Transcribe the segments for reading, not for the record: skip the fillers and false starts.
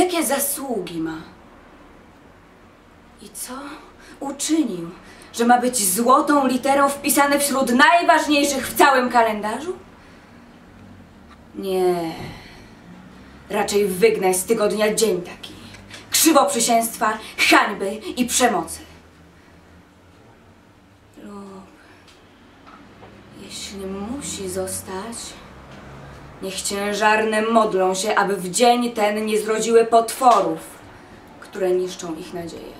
jakie zasługi ma. I co uczynił, że ma być złotą literą wpisany wśród najważniejszych w całym kalendarzu? Nie. Raczej wygnaj z tygodnia dzień taki. Krzywoprzysięstwa, hańby i przemocy. Lub jeśli musi zostać, niech ciężarne modlą się, aby w dzień ten nie zrodziły potworów, które niszczą ich nadzieję.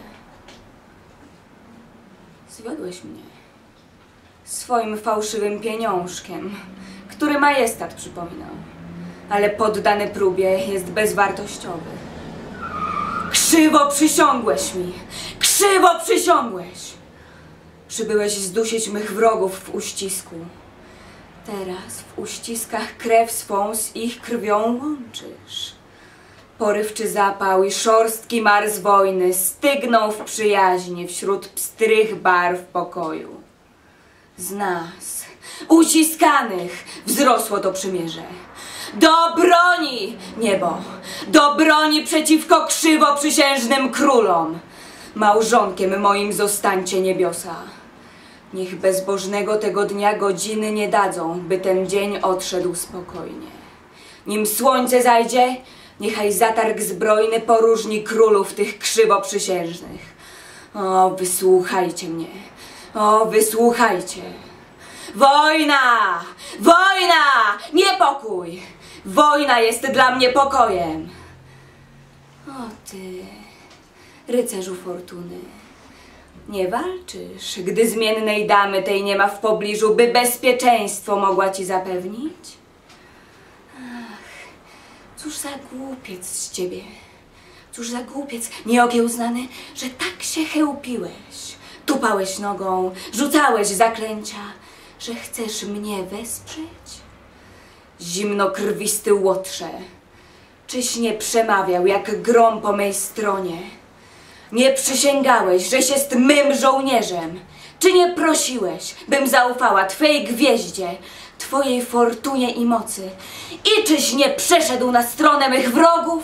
Zwiodłeś mnie swoim fałszywym pieniążkiem, który majestat przypominał, ale poddany próbie jest bezwartościowy. Krzywo przysiągłeś mi! Krzywo przysiągłeś! Przybyłeś zdusić mych wrogów w uścisku. Teraz w uściskach krew swą z ich krwią łączysz. Porywczy zapał i szorstki mars wojny stygną w przyjaźni wśród pstrych barw pokoju. Z nas, uciskanych, wzrosło to przymierze. Do broni, niebo! Do broni przeciwko krzywoprzysiężnym królom! Małżonkiem moim zostańcie niebiosa. Niech bezbożnego tego dnia godziny nie dadzą, by ten dzień odszedł spokojnie. Nim słońce zajdzie, niechaj zatarg zbrojny poróżni królów tych krzywoprzysiężnych. O, wysłuchajcie mnie! O, wysłuchajcie! Wojna! Wojna! Niepokój! Wojna jest dla mnie pokojem! O ty, rycerzu fortuny, nie walczysz, gdy zmiennej damy tej nie ma w pobliżu, by bezpieczeństwo mogła ci zapewnić? Ach, cóż za głupiec z ciebie, cóż za głupiec nieokiełznany, że tak się chełpiłeś, tupałeś nogą, rzucałeś zaklęcia, że chcesz mnie wesprzeć? Zimnokrwisty łotrze, czyś nie przemawiał jak grom po mej stronie? Nie przysięgałeś, żeś jest mym żołnierzem? Czy nie prosiłeś, bym zaufała twej gwieździe, twojej fortunie i mocy? I czyś nie przeszedł na stronę mych wrogów?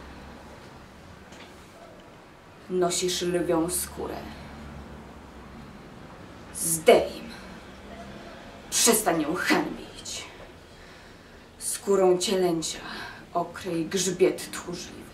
Nosisz lwią skórę. Zdejm. Przestań ją hańbić. Skórą cielęcia okryj grzbiet tchórzliwy.